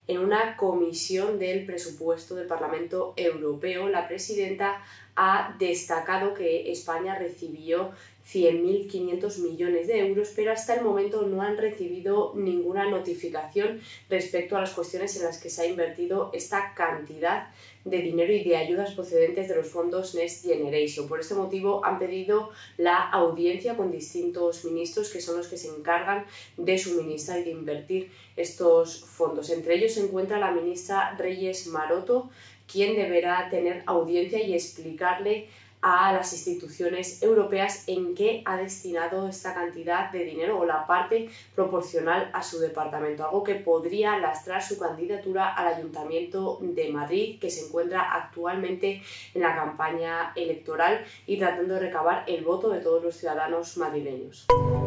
En una comisión del presupuesto del Parlamento Europeo, la presidenta ha destacado que España recibió 100.500 millones de euros, pero hasta el momento no han recibido ninguna notificación respecto a las cuestiones en las que se ha invertido esta cantidad de dinero y de ayudas procedentes de los fondos Next Generation. Por este motivo han pedido la audiencia con distintos ministros que son los que se encargan de suministrar y de invertir estos fondos. Entre ellos se encuentra la ministra Reyes Maroto, quien deberá tener audiencia y explicarle a las instituciones europeas en qué ha destinado esta cantidad de dinero o la parte proporcional a su departamento, algo que podría lastrar su candidatura al Ayuntamiento de Madrid, que se encuentra actualmente en la campaña electoral y tratando de recabar el voto de todos los ciudadanos madrileños.